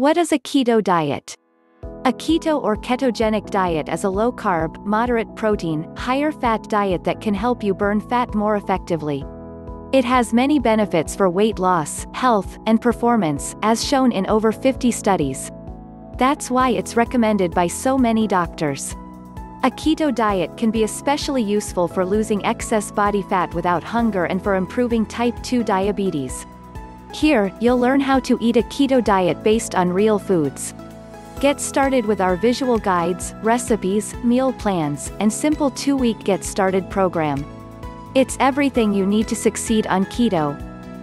What is a keto diet? A keto or ketogenic diet is a low-carb, moderate protein, higher fat diet that can help you burn fat more effectively. It has many benefits for weight loss, health, and performance, as shown in over 50 studies. That's why it's recommended by so many doctors. A keto diet can be especially useful for losing excess body fat without hunger and for improving type 2 diabetes. Here, you'll learn how to eat a keto diet based on real foods. Get started with our visual guides, recipes, meal plans, and simple 2-week Get Started program. It's everything you need to succeed on keto.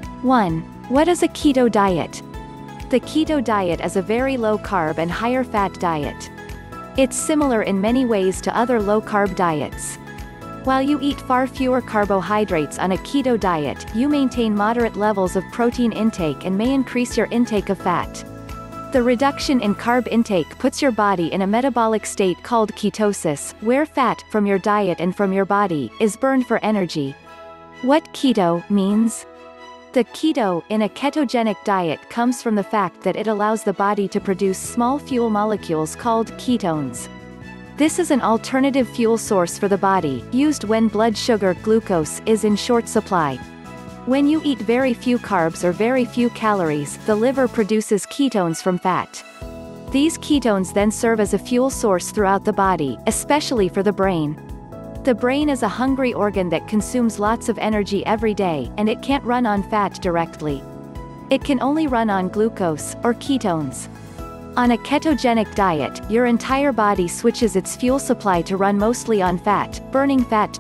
1. What is a keto diet? The keto diet is a very low-carb and higher-fat diet. It's similar in many ways to other low-carb diets. While you eat far fewer carbohydrates on a keto diet, you maintain moderate levels of protein intake and may increase your intake of fat. The reduction in carb intake puts your body in a metabolic state called ketosis, where fat, from your diet and from your body, is burned for energy. What keto means? The keto in a ketogenic diet comes from the fact that it allows the body to produce small fuel molecules called ketones. This is an alternative fuel source for the body, used when blood sugar glucose is in short supply. When you eat very few carbs or very few calories, the liver produces ketones from fat. These ketones then serve as a fuel source throughout the body, especially for the brain. The brain is a hungry organ that consumes lots of energy every day, and it can't run on fat directly. It can only run on glucose, or ketones. On a ketogenic diet, your entire body switches its fuel supply to run mostly on fat, burning fat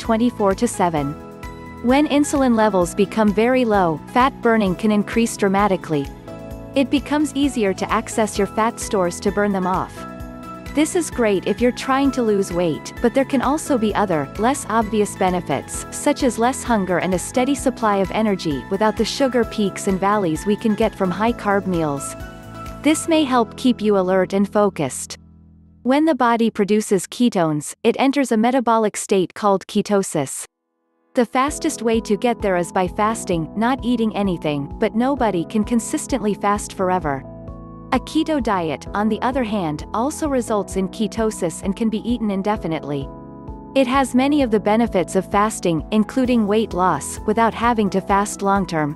24/7. When insulin levels become very low, fat burning can increase dramatically. It becomes easier to access your fat stores to burn them off. This is great if you're trying to lose weight, but there can also be other, less obvious benefits, such as less hunger and a steady supply of energy without the sugar peaks and valleys we can get from high-carb meals. This may help keep you alert and focused. When the body produces ketones, it enters a metabolic state called ketosis. The fastest way to get there is by fasting, not eating anything, but nobody can consistently fast forever. A keto diet, on the other hand, also results in ketosis and can be eaten indefinitely. It has many of the benefits of fasting, including weight loss, without having to fast long-term.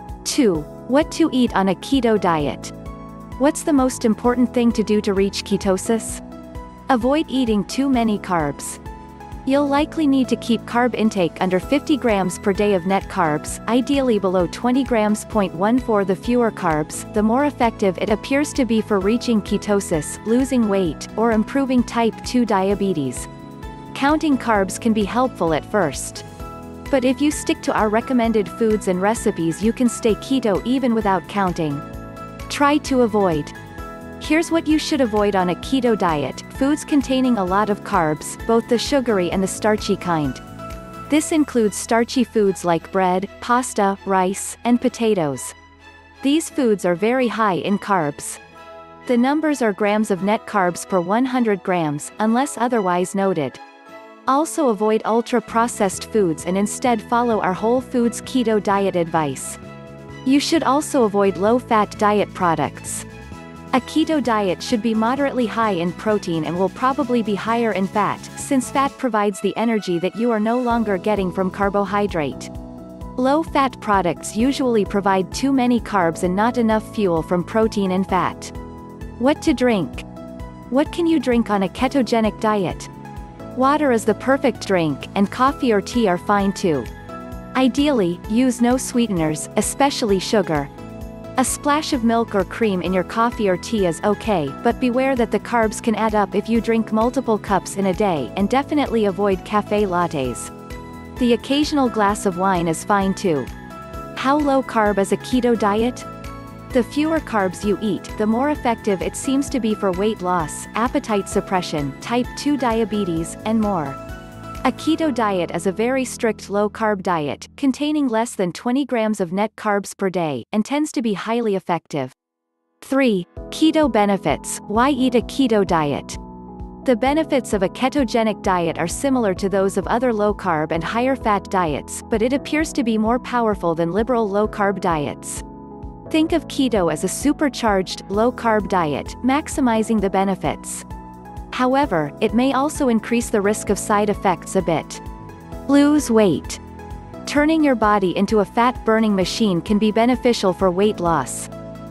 2. What to eat on a keto diet? What's the most important thing to do to reach ketosis? Avoid eating too many carbs. You'll likely need to keep carb intake under 50 grams per day of net carbs, ideally below 20 grams. 14 The fewer carbs, the more effective it appears to be for reaching ketosis, losing weight, or improving type 2 diabetes. Counting carbs can be helpful at first. But if you stick to our recommended foods and recipes, you can stay keto even without counting. Try to avoid. Here's what you should avoid on a keto diet: foods containing a lot of carbs, both the sugary and the starchy kind. This includes starchy foods like bread, pasta, rice, and potatoes. These foods are very high in carbs. The numbers are grams of net carbs per 100 grams, unless otherwise noted. Also avoid ultra-processed foods and instead follow our whole foods keto diet advice. You should also avoid low-fat diet products. A keto diet should be moderately high in protein and will probably be higher in fat, since fat provides the energy that you are no longer getting from carbohydrate. Low-fat products usually provide too many carbs and not enough fuel from protein and fat. What to drink? What can you drink on a ketogenic diet? Water is the perfect drink, and coffee or tea are fine too. Ideally, use no sweeteners, especially sugar. A splash of milk or cream in your coffee or tea is okay, but beware that the carbs can add up if you drink multiple cups in a day, and definitely avoid café lattes. The occasional glass of wine is fine too. How low carb is a keto diet? The fewer carbs you eat, the more effective it seems to be for weight loss, appetite suppression, type 2 diabetes, and more. A keto diet is a very strict low-carb diet, containing less than 20 grams of net carbs per day, and tends to be highly effective. 3. Keto benefits. Why eat a keto diet? The benefits of a ketogenic diet are similar to those of other low-carb and higher-fat diets, but it appears to be more powerful than liberal low-carb diets. Think of keto as a supercharged, low-carb diet, maximizing the benefits. However, it may also increase the risk of side effects a bit. Lose weight. Turning your body into a fat-burning machine can be beneficial for weight loss.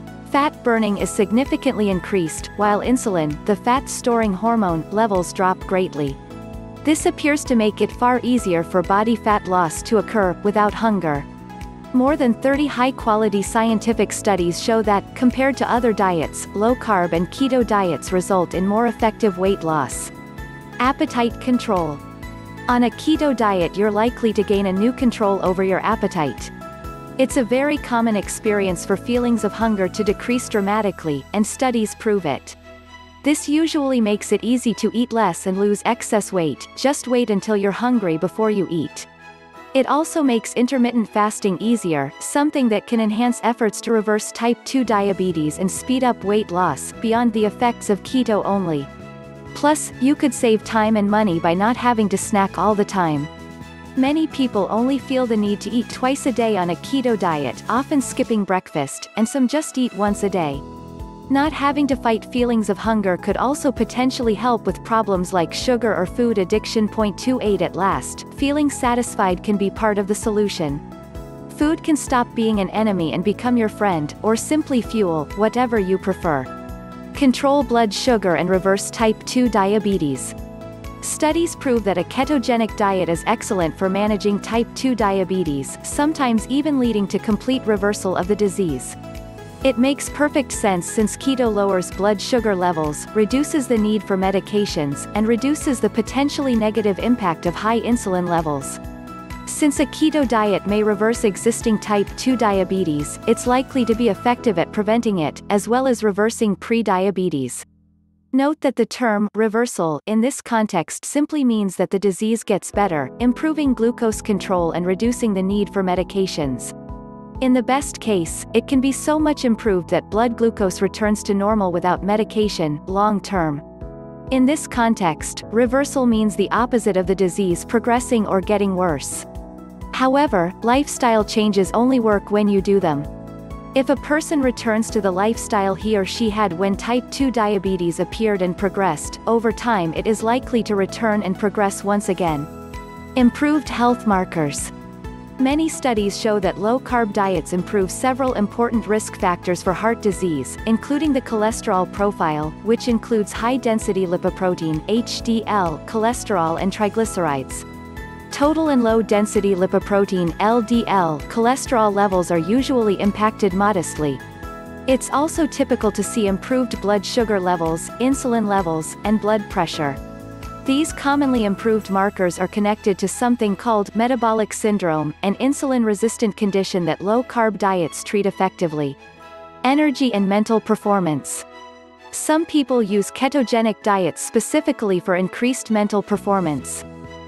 Fat burning is significantly increased, while insulin, the fat-storing hormone, levels drop greatly. This appears to make it far easier for body fat loss to occur, without hunger. More than 30 high-quality scientific studies show that, compared to other diets, low-carb and keto diets result in more effective weight loss. Appetite control. On a keto diet, you're likely to gain a new control over your appetite. It's a very common experience for feelings of hunger to decrease dramatically, and studies prove it. This usually makes it easy to eat less and lose excess weight. Just wait until you're hungry before you eat. It also makes intermittent fasting easier, something that can enhance efforts to reverse type 2 diabetes and speed up weight loss, beyond the effects of keto only. Plus, you could save time and money by not having to snack all the time. Many people only feel the need to eat twice a day on a keto diet, often skipping breakfast, and some just eat once a day. Not having to fight feelings of hunger could also potentially help with problems like sugar or food addiction. 28 At last, feeling satisfied can be part of the solution. Food can stop being an enemy and become your friend, or simply fuel, whatever you prefer. Control blood sugar and reverse type 2 diabetes. Studies prove that a ketogenic diet is excellent for managing type 2 diabetes, sometimes even leading to complete reversal of the disease. It makes perfect sense since keto lowers blood sugar levels, reduces the need for medications, and reduces the potentially negative impact of high insulin levels. Since a keto diet may reverse existing type 2 diabetes, it's likely to be effective at preventing it, as well as reversing pre-diabetes. Note that the term reversal in this context simply means that the disease gets better, improving glucose control and reducing the need for medications. In the best case, it can be so much improved that blood glucose returns to normal without medication, long term. In this context, reversal means the opposite of the disease progressing or getting worse. However, lifestyle changes only work when you do them. If a person returns to the lifestyle he or she had when type 2 diabetes appeared and progressed, over time it is likely to return and progress once again. Improved health markers. Many studies show that low-carb diets improve several important risk factors for heart disease, including the cholesterol profile, which includes high-density lipoprotein (HDL), cholesterol and triglycerides. Total and low-density lipoprotein (LDL) cholesterol levels are usually impacted modestly. It's also typical to see improved blood sugar levels, insulin levels, and blood pressure. These commonly improved markers are connected to something called metabolic syndrome, an insulin-resistant condition that low-carb diets treat effectively. Energy and mental performance. Some people use ketogenic diets specifically for increased mental performance.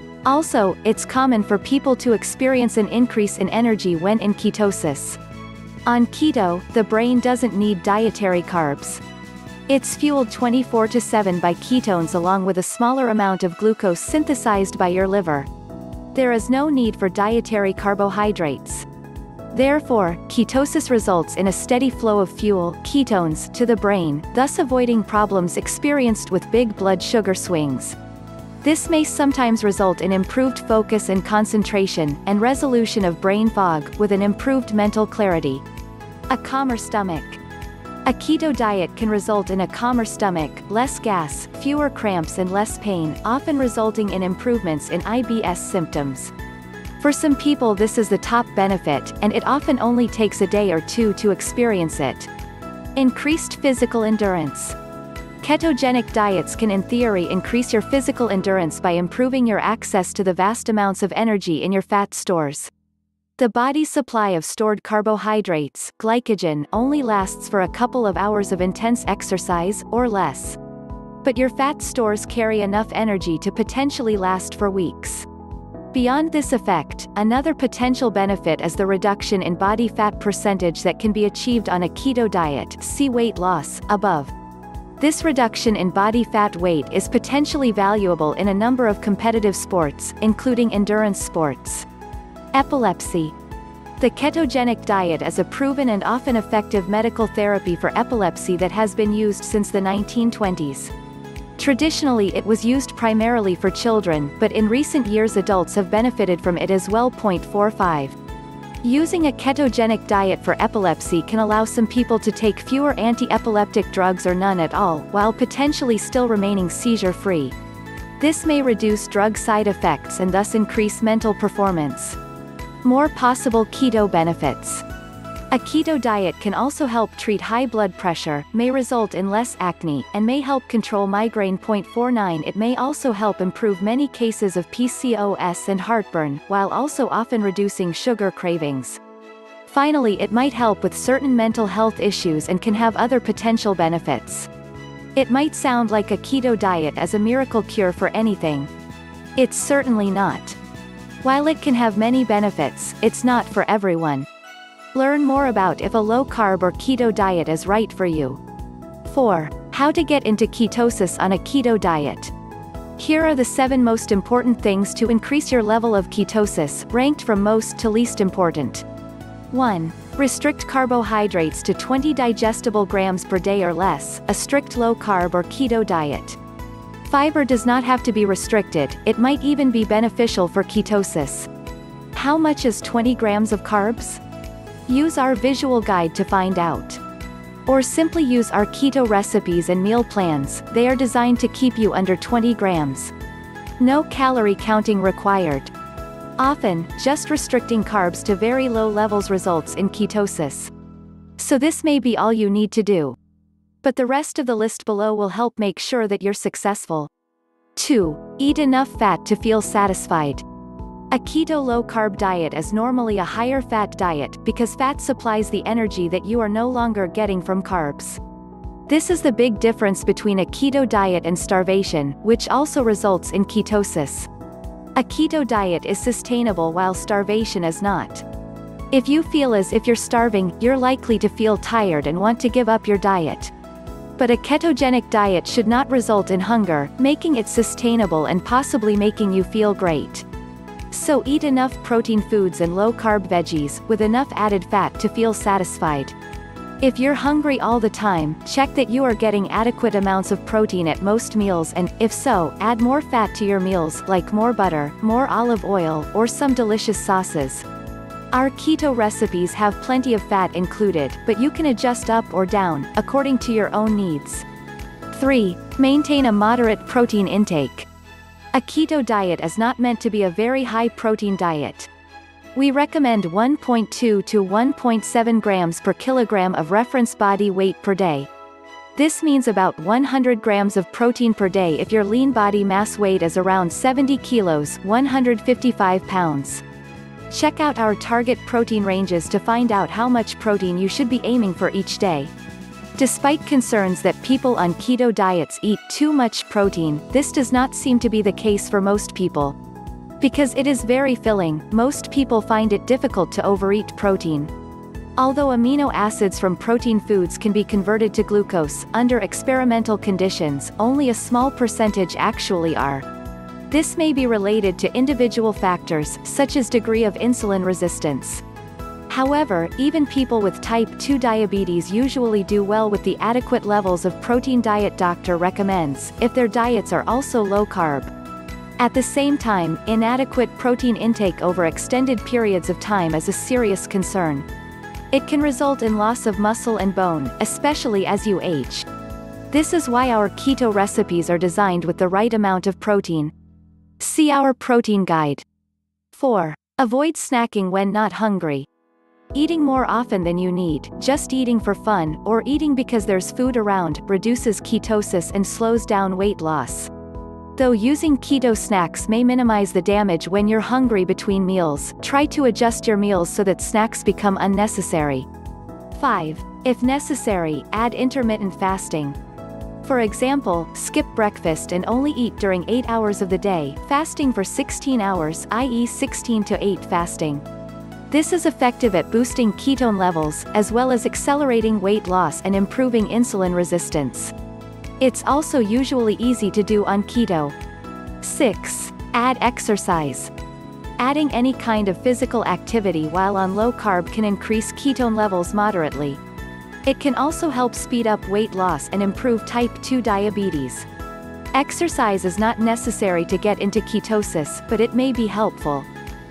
Also, it's common for people to experience an increase in energy when in ketosis. On keto, the brain doesn't need dietary carbs. It's fueled 24/7 by ketones along with a smaller amount of glucose synthesized by your liver. There is no need for dietary carbohydrates. Therefore, ketosis results in a steady flow of fuel, ketones, to the brain, thus avoiding problems experienced with big blood sugar swings. This may sometimes result in improved focus and concentration, and resolution of brain fog, with an improved mental clarity. A calmer stomach. A keto diet can result in a calmer stomach, less gas, fewer cramps and less pain, often resulting in improvements in IBS symptoms. For some people this is the top benefit, and it often only takes a day or two to experience it. Increased physical endurance. Ketogenic diets can in theory increase your physical endurance by improving your access to the vast amounts of energy in your fat stores. The body's supply of stored carbohydrates, glycogen, only lasts for a couple of hours of intense exercise, or less. But your fat stores carry enough energy to potentially last for weeks. Beyond this effect, another potential benefit is the reduction in body fat percentage that can be achieved on a keto diet. See weight loss, above. This reduction in body fat weight is potentially valuable in a number of competitive sports, including endurance sports. Epilepsy. The ketogenic diet is a proven and often effective medical therapy for epilepsy that has been used since the 1920s. Traditionally it was used primarily for children, but in recent years adults have benefited from it as well. 45. Using a ketogenic diet for epilepsy can allow some people to take fewer anti-epileptic drugs or none at all, while potentially still remaining seizure-free. This may reduce drug side effects and thus increase mental performance. More possible keto benefits. A keto diet can also help treat high blood pressure, may result in less acne, and may help control migraine. 49. It may also help improve many cases of PCOS and heartburn, while also often reducing sugar cravings. Finally, it might help with certain mental health issues and can have other potential benefits. It might sound like a keto diet as a miracle cure for anything. It's certainly not. While it can have many benefits, it's not for everyone. Learn more about if a low-carb or keto diet is right for you. 4. How to get into ketosis on a keto diet. Here are the 7 most important things to increase your level of ketosis, ranked from most to least important. 1. Restrict carbohydrates to 20 digestible grams per day or less, a strict low-carb or keto diet. Fiber does not have to be restricted, it might even be beneficial for ketosis. How much is 20 grams of carbs? Use our visual guide to find out. Or simply use our keto recipes and meal plans, they are designed to keep you under 20 grams. No calorie counting required. Often, just restricting carbs to very low levels results in ketosis. So this may be all you need to do. But the rest of the list below will help make sure that you're successful. 2. Eat enough fat to feel satisfied. A keto low-carb diet is normally a higher fat diet because fat supplies the energy that you are no longer getting from carbs. This is the big difference between a keto diet and starvation, which also results in ketosis. A keto diet is sustainable while starvation is not. If you feel as if you're starving, you're likely to feel tired and want to give up your diet. But a ketogenic diet should not result in hunger, making it sustainable and possibly making you feel great. So eat enough protein foods and low-carb veggies, with enough added fat to feel satisfied. If you're hungry all the time, check that you are getting adequate amounts of protein at most meals and, if so, add more fat to your meals, like more butter, more olive oil, or some delicious sauces. Our keto recipes have plenty of fat included, but you can adjust up or down, according to your own needs. 3. Maintain a moderate protein intake. A keto diet is not meant to be a very high protein diet. We recommend 1.2 to 1.7 grams per kilogram of reference body weight per day. This means about 100 grams of protein per day if your lean body mass weight is around 70 kilos, 155 pounds. Check out our target protein ranges to find out how much protein you should be aiming for each day. Despite concerns that people on keto diets eat too much protein, this does not seem to be the case for most people. Because it is very filling, most people find it difficult to overeat protein. Although amino acids from protein foods can be converted to glucose, under experimental conditions, only a small percentage actually are. This may be related to individual factors, such as degree of insulin resistance. However, even people with type 2 diabetes usually do well with the adequate levels of protein diet doctor recommends, if their diets are also low-carb. At the same time, inadequate protein intake over extended periods of time is a serious concern. It can result in loss of muscle and bone, especially as you age. This is why our keto recipes are designed with the right amount of protein. See our protein guide. 4. Avoid snacking when not hungry. Eating more often than you need, just eating for fun, or eating because there's food around, reduces ketosis and slows down weight loss. Though using keto snacks may minimize the damage when you're hungry between meals, try to adjust your meals so that snacks become unnecessary. 5. If necessary, add intermittent fasting. For example, skip breakfast and only eat during 8 hours of the day, fasting for 16 hours, i.e. 16 to 8 fasting. This is effective at boosting ketone levels, as well as accelerating weight loss and improving insulin resistance. It's also usually easy to do on keto. 6. Add exercise. Adding any kind of physical activity while on low carb can increase ketone levels moderately. It can also help speed up weight loss and improve type 2 diabetes. Exercise is not necessary to get into ketosis, but it may be helpful.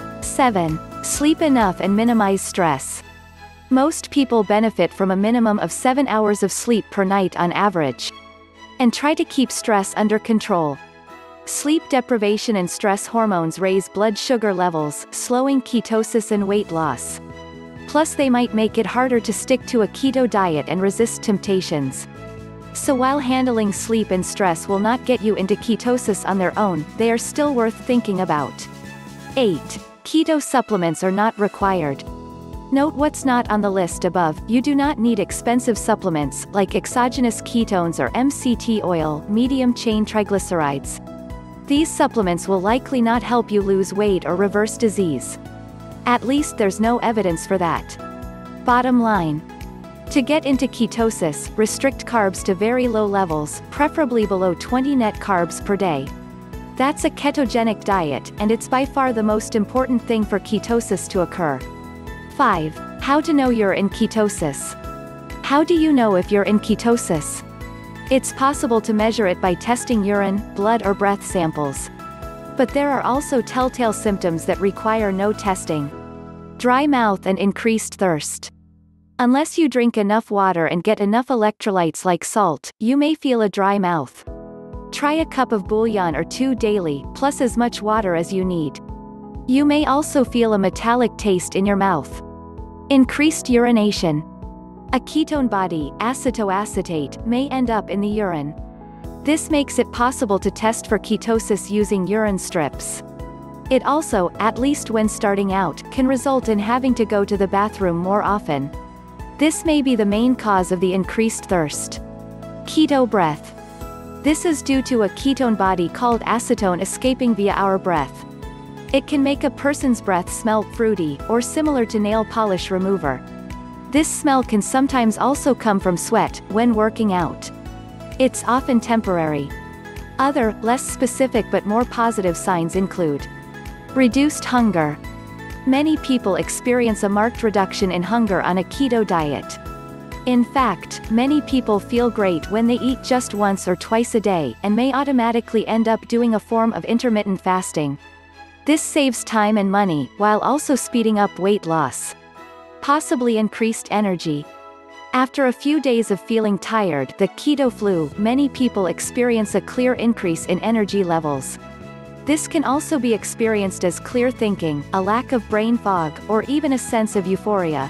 7. Sleep enough and minimize stress. Most people benefit from a minimum of 7 hours of sleep per night on average. And try to keep stress under control. Sleep deprivation and stress hormones raise blood sugar levels, slowing ketosis and weight loss. Plus they might make it harder to stick to a keto diet and resist temptations. So while handling sleep and stress will not get you into ketosis on their own, they are still worth thinking about. 8. Keto supplements are not required. Note what's not on the list above. You do not need expensive supplements, like exogenous ketones or MCT oil, medium-chain triglycerides. These supplements will likely not help you lose weight or reverse disease. At least there's no evidence for that. Bottom line. To get into ketosis, restrict carbs to very low levels, preferably below 20 net carbs per day. That's a ketogenic diet, and it's by far the most important thing for ketosis to occur. 5. How to know you're in ketosis. How do you know if you're in ketosis? It's possible to measure it by testing urine, blood or breath samples. But there are also telltale symptoms that require no testing. Dry mouth and increased thirst. Unless you drink enough water and get enough electrolytes like salt, you may feel a dry mouth. Try a cup of bouillon or 2 daily, plus as much water as you need. You may also feel a metallic taste in your mouth. Increased urination. A ketone body, acetoacetate, may end up in the urine. This makes it possible to test for ketosis using urine strips. It also, at least when starting out, can result in having to go to the bathroom more often. This may be the main cause of the increased thirst. Keto breath. This is due to a ketone body called acetone escaping via our breath. It can make a person's breath smell fruity, or similar to nail polish remover. This smell can sometimes also come from sweat, when working out. It's often temporary. Other, less specific but more positive signs include reduced hunger. Many people experience a marked reduction in hunger on a keto diet. In fact, many people feel great when they eat just once or twice a day, and may automatically end up doing a form of intermittent fasting. This saves time and money, while also speeding up weight loss. Possibly increased energy. After a few days of feeling tired, the keto flu, many people experience a clear increase in energy levels. This can also be experienced as clear thinking, a lack of brain fog, or even a sense of euphoria.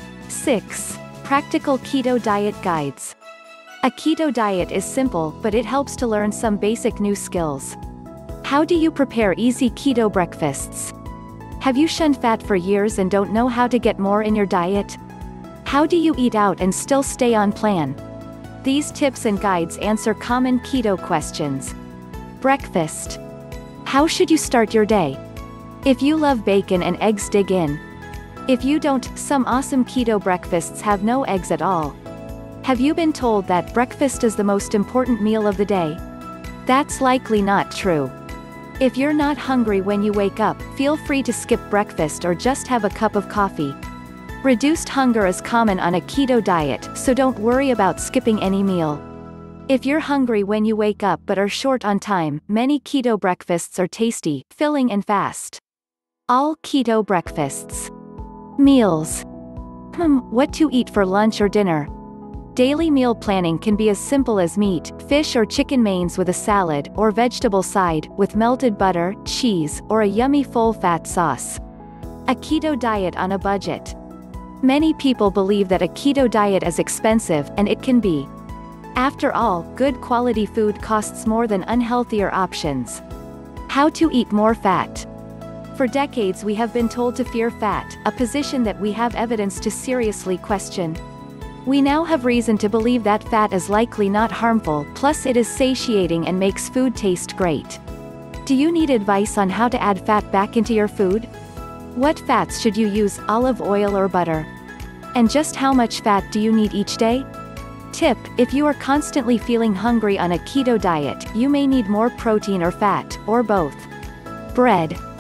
6. Practical keto diet guides. A keto diet is simple, but it helps to learn some basic new skills. How do you prepare easy keto breakfasts? Have you shunned fat for years and don't know how to get more in your diet? How do you eat out and still stay on plan? These tips and guides answer common keto questions. Breakfast. How should you start your day? If you love bacon and eggs, dig in. If you don't, some awesome keto breakfasts have no eggs at all. Have you been told that breakfast is the most important meal of the day? That's likely not true. If you're not hungry when you wake up, feel free to skip breakfast or just have a cup of coffee. Reduced hunger is common on a keto diet, so don't worry about skipping any meal. If you're hungry when you wake up but are short on time, many keto breakfasts are tasty, filling and fast. All keto breakfasts. Meals. What to eat for lunch or dinner? Daily meal planning can be as simple as meat, fish or chicken mains with a salad, or vegetable side, with melted butter, cheese, or a yummy full-fat sauce. A keto diet on a budget. Many people believe that a keto diet is expensive, and it can be. After all, good quality food costs more than unhealthier options. How to eat more fat. For decades we have been told to fear fat, a position that we have evidence to seriously question. We now have reason to believe that fat is likely not harmful, plus it is satiating and makes food taste great. Do you need advice on how to add fat back into your food? What fats should you use, olive oil or butter? And just how much fat do you need each day? Tip: if you are constantly feeling hungry on a keto diet, you may need more protein or fat, or both. Bread.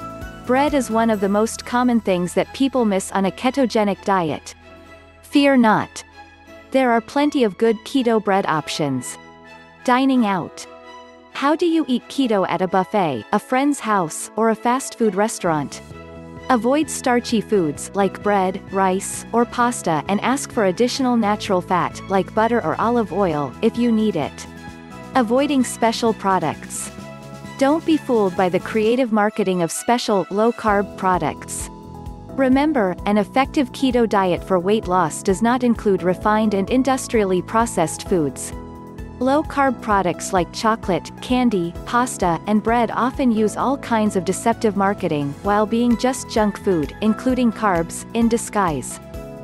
Bread is one of the most common things that people miss on a ketogenic diet. Fear not. There are plenty of good keto bread options. Dining out. How do you eat keto at a buffet, a friend's house, or a fast food restaurant? Avoid starchy foods like bread, rice, or pasta and ask for additional natural fat like butter or olive oil if you need it. Avoiding special products. Don't be fooled by the creative marketing of special, low-carb products. Remember, an effective keto diet for weight loss does not include refined and industrially processed foods. Low-carb products like chocolate, candy, pasta, and bread often use all kinds of deceptive marketing while being just junk food, including carbs, in disguise.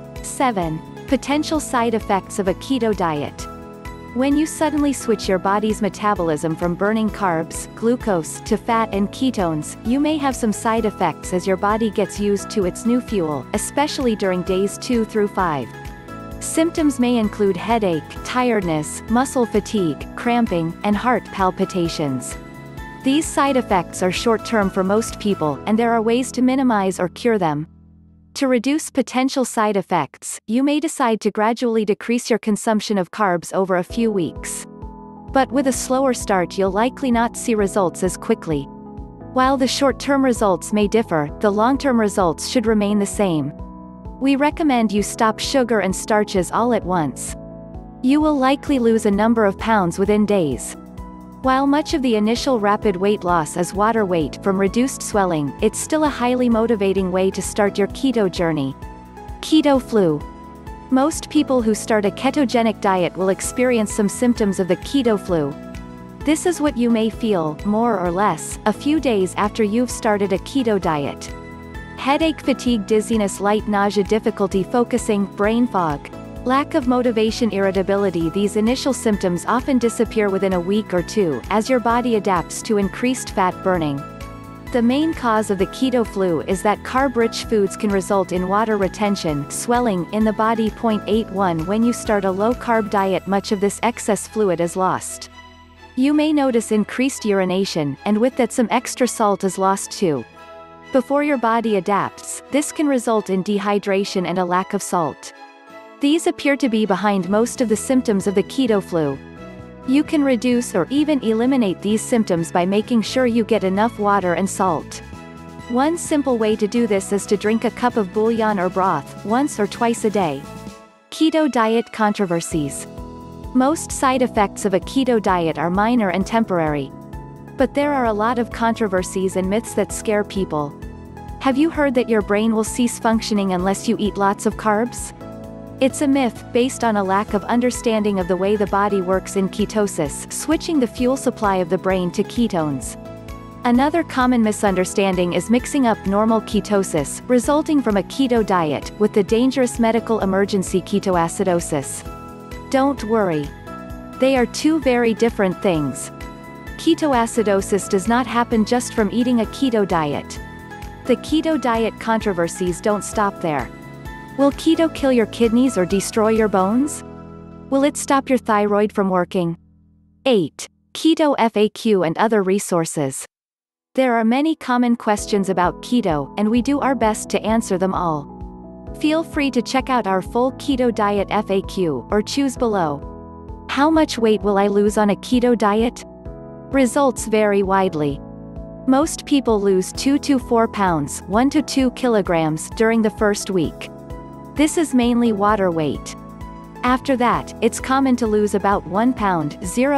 7. Potential side effects of a keto diet. When you suddenly switch your body's metabolism from burning carbs, glucose, to fat and ketones, you may have some side effects as your body gets used to its new fuel, especially during days 2 through 5. Symptoms may include headache, tiredness, muscle fatigue, cramping, and heart palpitations. These side effects are short-term for most people, and there are ways to minimize or cure them. To reduce potential side effects, you may decide to gradually decrease your consumption of carbs over a few weeks. But with a slower start, you'll likely not see results as quickly. While the short-term results may differ, the long-term results should remain the same. We recommend you stop sugar and starches all at once. You will likely lose a number of pounds within days. While much of the initial rapid weight loss is water weight from reduced swelling, it's still a highly motivating way to start your keto journey. Keto flu. Most people who start a ketogenic diet will experience some symptoms of the keto flu. This is what you may feel, more or less, a few days after you've started a keto diet. Headache, fatigue, dizziness, light nausea, difficulty focusing, brain fog. Lack of motivation, irritability. These initial symptoms often disappear within a week or two, as your body adapts to increased fat burning. The main cause of the keto flu is that carb-rich foods can result in water retention, swelling, in the body. 81 When you start a low-carb diet, much of this excess fluid is lost. You may notice increased urination, and with that some extra salt is lost too. Before your body adapts, this can result in dehydration and a lack of salt. These appear to be behind most of the symptoms of the keto flu. You can reduce or even eliminate these symptoms by making sure you get enough water and salt. One simple way to do this is to drink a cup of bouillon or broth, once or twice a day. Keto diet controversies. Most side effects of a keto diet are minor and temporary. But there are a lot of controversies and myths that scare people. Have you heard that your brain will cease functioning unless you eat lots of carbs? It's a myth, based on a lack of understanding of the way the body works in ketosis, switching the fuel supply of the brain to ketones. Another common misunderstanding is mixing up normal ketosis, resulting from a keto diet, with the dangerous medical emergency ketoacidosis. Don't worry. They are two very different things. Ketoacidosis does not happen just from eating a keto diet. The keto diet controversies don't stop there. Will keto kill your kidneys or destroy your bones? Will it stop your thyroid from working? 8. Keto FAQ and other resources. There are many common questions about keto, and we do our best to answer them all. Feel free to check out our full keto diet FAQ, or choose below. How much weight will I lose on a keto diet? Results vary widely. Most people lose 2 to 4 pounds, 1 to 2 kilograms, during the first week. This is mainly water weight. After that, it's common to lose about 1 pound,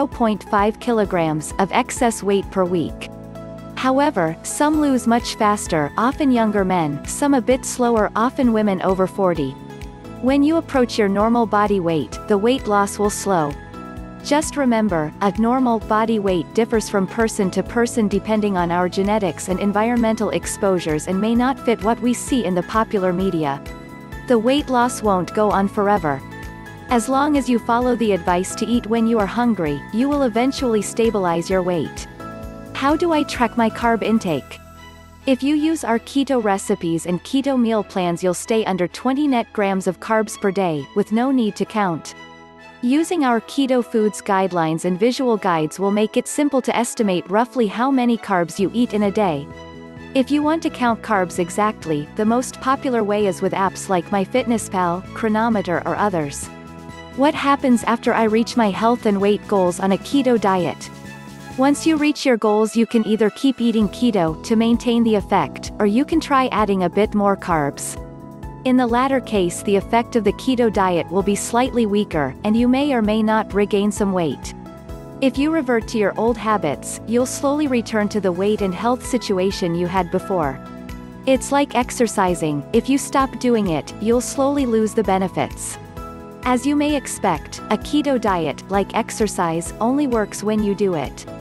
0.5 kilograms, of excess weight per week. However, some lose much faster, often younger men, some a bit slower, often women over 40. When you approach your normal body weight, the weight loss will slow. Just remember, a normal body weight differs from person to person depending on our genetics and environmental exposures and may not fit what we see in the popular media. The weight loss won't go on forever. As long as you follow the advice to eat when you are hungry, you will eventually stabilize your weight. How do I track my carb intake? If you use our keto recipes and keto meal plans, you'll stay under 20 net grams of carbs per day, with no need to count. Using our Keto Foods guidelines and visual guides will make it simple to estimate roughly how many carbs you eat in a day. If you want to count carbs exactly, the most popular way is with apps like MyFitnessPal, Chronometer or others. What happens after I reach my health and weight goals on a keto diet? Once you reach your goals, you can either keep eating keto to maintain the effect, or you can try adding a bit more carbs. In the latter case, the effect of the keto diet will be slightly weaker, and you may or may not regain some weight. If you revert to your old habits, you'll slowly return to the weight and health situation you had before. It's like exercising, if you stop doing it, you'll slowly lose the benefits. As you may expect, a keto diet, like exercise, only works when you do it.